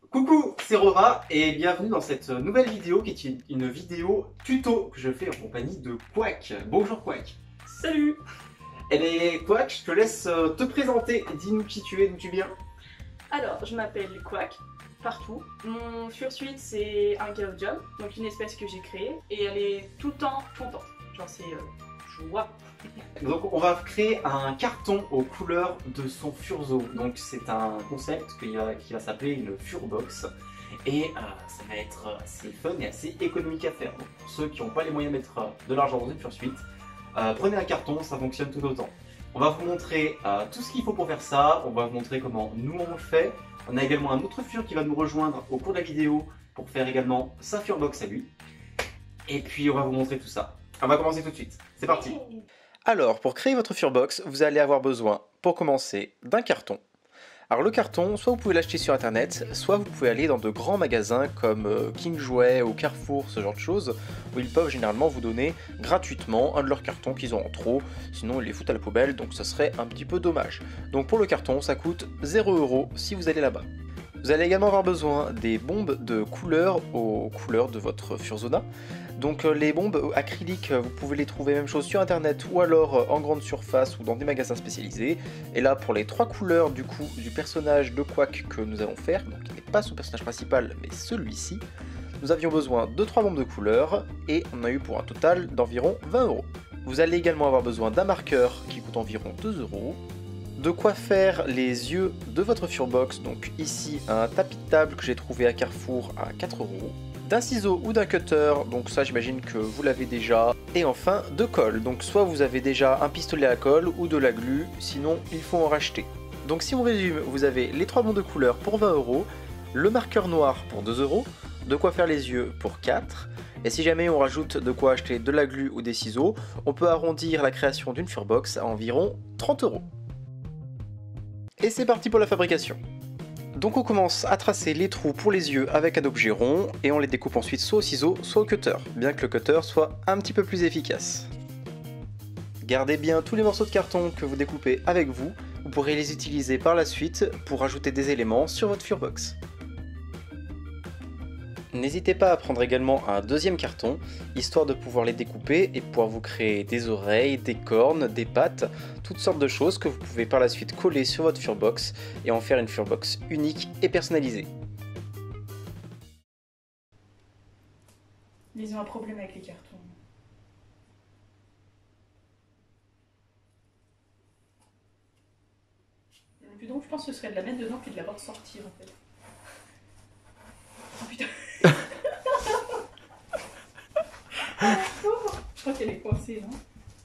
Coucou, c'est Rora et bienvenue dans cette nouvelle vidéo qui est une vidéo tuto que je fais en compagnie de Quack. Bonjour Quack. Salut. Eh bien Quack, je te laisse te présenter, dis-nous qui tu es, d'où tu viens. Alors, je m'appelle Quack, partout. Mon fursuit, c'est un Gaudium, donc une espèce que j'ai créée, et elle est tout le temps contente. Genre, c'est joie. Donc on va créer un carton aux couleurs de son Furzo. Donc c'est un concept qui va s'appeler une Furbox. Et ça va être assez fun et assez économique à faire. Donc, pour ceux qui n'ont pas les moyens de mettre de l'argent dans une Fursuit, prenez un carton, ça fonctionne tout autant. On va vous montrer tout ce qu'il faut pour faire ça, on va vous montrer comment nous on le fait. On a également un autre Fur qui va nous rejoindre au cours de la vidéo pour faire également sa Furbox à lui. Et puis on va vous montrer tout ça. On va commencer tout de suite, c'est parti. Alors, pour créer votre Furbox, vous allez avoir besoin, pour commencer, d'un carton. Alors le carton, soit vous pouvez l'acheter sur internet, soit vous pouvez aller dans de grands magasins comme King Jouet ou Carrefour, ce genre de choses, où ils peuvent généralement vous donner gratuitement un de leurs cartons qu'ils ont en trop, sinon ils les foutent à la poubelle, donc ça serait un petit peu dommage. Donc pour le carton, ça coûte 0 € si vous allez là-bas. Vous allez également avoir besoin des bombes de couleur aux couleurs de votre Furzona. Donc les bombes acryliques, vous pouvez les trouver même chose sur internet ou alors en grande surface ou dans des magasins spécialisés. Et là pour les 3 couleurs du coup du personnage de Quack que nous allons faire, donc il n'est pas son personnage principal mais celui-ci, nous avions besoin de 3 bombes de couleur et on a eu pour un total d'environ 20 €. Vous allez également avoir besoin d'un marqueur qui coûte environ 2 €. De quoi faire les yeux de votre Furbox, donc ici un tapis de table que j'ai trouvé à Carrefour à 4 €. D'un ciseau ou d'un cutter, donc ça j'imagine que vous l'avez déjà. Et enfin de colle, donc soit vous avez déjà un pistolet à colle ou de la glu, sinon il faut en racheter. Donc si on résume, vous avez les 3 bons de couleur pour 20 €, le marqueur noir pour 2 €, de quoi faire les yeux pour 4 €, et si jamais on rajoute de quoi acheter de la glu ou des ciseaux, on peut arrondir la création d'une Furbox à environ 30 €. Et c'est parti pour la fabrication. Donc on commence à tracer les trous pour les yeux avec un objet rond et on les découpe ensuite soit au ciseau soit au cutter, bien que le cutter soit un petit peu plus efficace. Gardez bien tous les morceaux de carton que vous découpez avec vous, vous pourrez les utiliser par la suite pour ajouter des éléments sur votre Furbox. N'hésitez pas à prendre également un deuxième carton, histoire de pouvoir les découper et pouvoir vous créer des oreilles, des cornes, des pattes, toutes sortes de choses que vous pouvez par la suite coller sur votre Furbox et en faire une Furbox unique et personnalisée. Ils ont un problème avec les cartons. Le plus drôle, je pense que ce serait de la mettre dedans puis de la voir sortir en fait. Oh putain. Je crois qu'elle est coincée, non?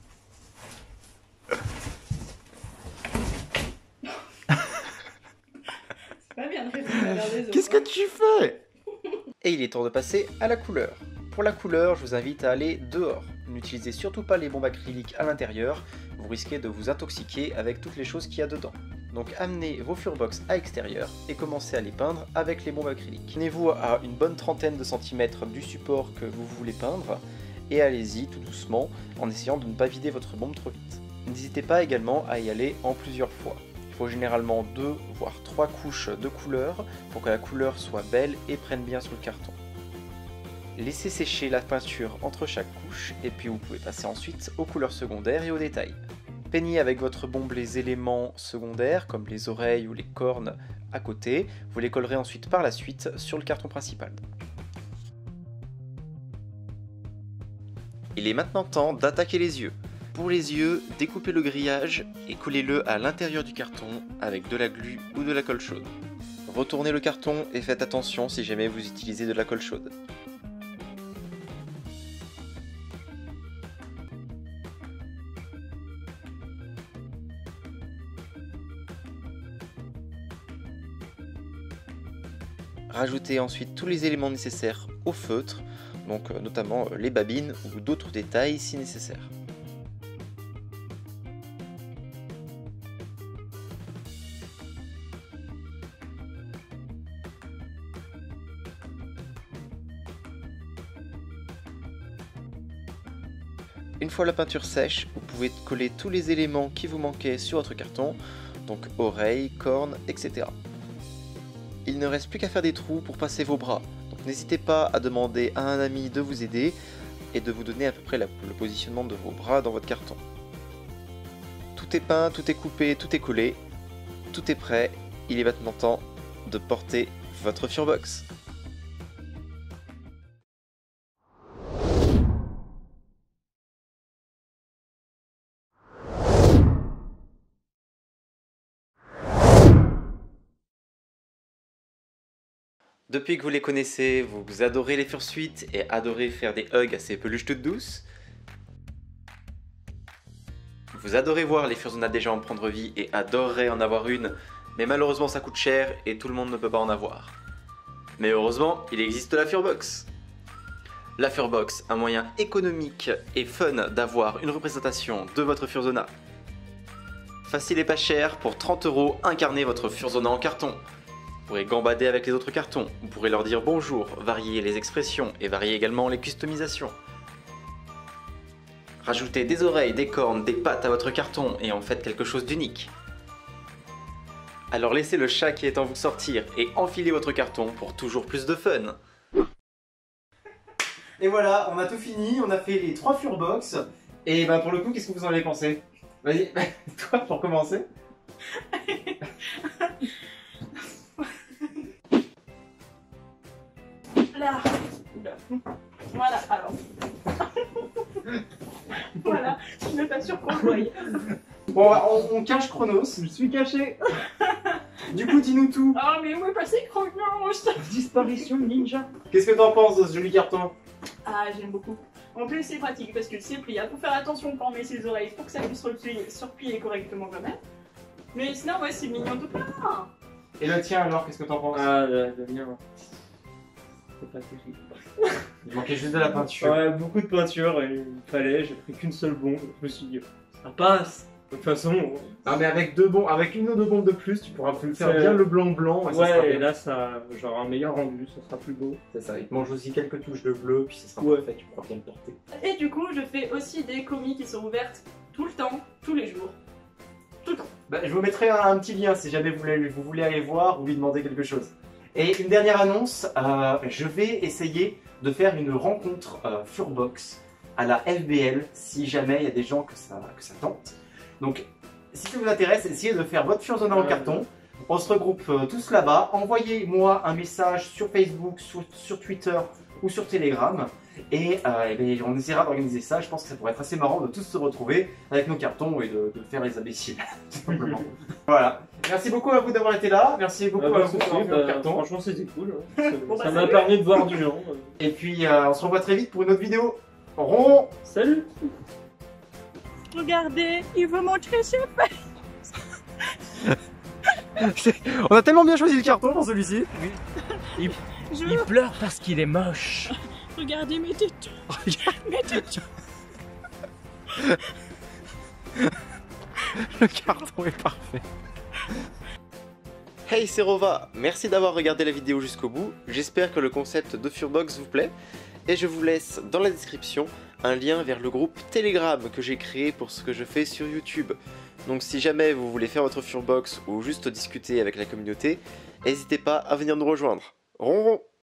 C'est pas bien de rester à l'air des autres. Qu'est-ce que tu fais? Et il est temps de passer à la couleur. Pour la couleur, je vous invite à aller dehors. N'utilisez surtout pas les bombes acryliques à l'intérieur, vous risquez de vous intoxiquer avec toutes les choses qu'il y a dedans. Donc amenez vos Furbox à l'extérieur et commencez à les peindre avec les bombes acryliques. Tenez-vous à une bonne trentaine de centimètres du support que vous voulez peindre et allez-y tout doucement en essayant de ne pas vider votre bombe trop vite. N'hésitez pas également à y aller en plusieurs fois. Il faut généralement 2 voire 3 couches de couleur pour que la couleur soit belle et prenne bien sur le carton. Laissez sécher la peinture entre chaque couche et puis vous pouvez passer ensuite aux couleurs secondaires et aux détails. Peignez avec votre bombe les éléments secondaires comme les oreilles ou les cornes à côté, vous les collerez ensuite par la suite sur le carton principal. Il est maintenant temps d'attaquer les yeux. Pour les yeux, découpez le grillage et collez-le à l'intérieur du carton avec de la glu ou de la colle chaude. Retournez le carton et faites attention si jamais vous utilisez de la colle chaude. Rajoutez ensuite tous les éléments nécessaires au feutre, donc notamment les babines ou d'autres détails si nécessaire. Une fois la peinture sèche, vous pouvez coller tous les éléments qui vous manquaient sur votre carton, donc oreilles, cornes, etc. il ne reste plus qu'à faire des trous pour passer vos bras. Donc n'hésitez pas à demander à un ami de vous aider et de vous donner à peu près le positionnement de vos bras dans votre carton. Tout est peint, tout est coupé, tout est collé, tout est prêt. Il est maintenant temps de porter votre Furbox. Depuis que vous les connaissez, vous adorez les fursuites et adorez faire des hugs à ces peluches toutes douces. Vous adorez voir les Fursona déjà en prendre vie et adorerez en avoir une, mais malheureusement ça coûte cher et tout le monde ne peut pas en avoir. Mais heureusement, il existe la Furbox. La Furbox, un moyen économique et fun d'avoir une représentation de votre Fursona. Facile et pas cher, pour 30 €, incarnez votre Fursona en carton. Vous pourrez gambader avec les autres cartons, vous pourrez leur dire bonjour, varier les expressions et varier également les customisations. Rajoutez des oreilles, des cornes, des pattes à votre carton et en faites quelque chose d'unique. Alors laissez le chat qui est en vous sortir et enfilez votre carton pour toujours plus de fun. Et voilà, on a tout fini, on a fait les 3 Furbox. Et bah pour le coup, qu'est-ce que vous en avez pensé? Vas-y, toi pour commencer. Là. Voilà, alors. Voilà, je suis même pas sûre qu'on le voie. Bon, on cache Chronos, je suis caché. Du coup, dis-nous tout. Ah, mais où est passé Chronos? Disparition ninja. Qu'est-ce que t'en penses de ce joli carton? Ah, j'aime beaucoup. En plus, c'est pratique parce que c'est pliable. Faut faire attention quand on met ses oreilles pour que ça puisse surplier correctement quand même. Mais sinon, ouais, c'est mignon tout plein. Et le tien alors, qu'est-ce que t'en penses? Ah, le mien. C'est pas terrible. Il manquait juste de la peinture. Ouais, beaucoup de peinture et il fallait, j'ai pris qu'une seule bombe. Je me suis dit, ça passe. De toute façon. Non, mais avec une ou deux bombes de plus, tu pourras faire C'est- bien le blanc. Et ça sera Ouais, et bien. là, ça genre un meilleur rendu, ça sera plus beau. C'est ça, il te mange aussi quelques touches de bleu, puis ça sera Ouais. parfait, tu pourras bien le porter. Et du coup, je fais aussi des commis qui sont ouvertes tout le temps, tous les jours. Tout le temps. Bah, je vous mettrai un petit lien si jamais vous voulez aller voir ou lui demander quelque chose. Et une dernière annonce, je vais essayer de faire une rencontre Furbox à la FBL si jamais il y a des gens que ça tente. Donc, si ça vous intéresse, essayez de faire votre Fursona en carton. On se regroupe tous là-bas. Envoyez-moi un message sur Facebook, sur Twitter ou sur Telegram. Et, bien, on essaiera d'organiser ça. Je pense que ça pourrait être assez marrant de tous se retrouver avec nos cartons et de faire les imbéciles. Tout simplement. Voilà. Merci beaucoup à vous d'avoir été là. Merci beaucoup à vous d'avoir fait votre carton. Franchement, c'était cool. Bon, bah, Ça m'a salut. permis de voir du gens. Et puis, on se revoit très vite pour une autre vidéo. Rond. Salut. Regardez, il veut montrer ses On a tellement bien choisi le carton pour celui-ci. Il pleure parce qu'il est moche. Regardez mes tétons. Mes tétons. Le carton est parfait. Hey, c'est Rova, merci d'avoir regardé la vidéo jusqu'au bout. J'espère que le concept de Furbox vous plaît. Et je vous laisse dans la description un lien vers le groupe Telegram que j'ai créé pour ce que je fais sur YouTube. Donc si jamais vous voulez faire votre Furbox ou juste discuter avec la communauté, n'hésitez pas à venir nous rejoindre. Ronron.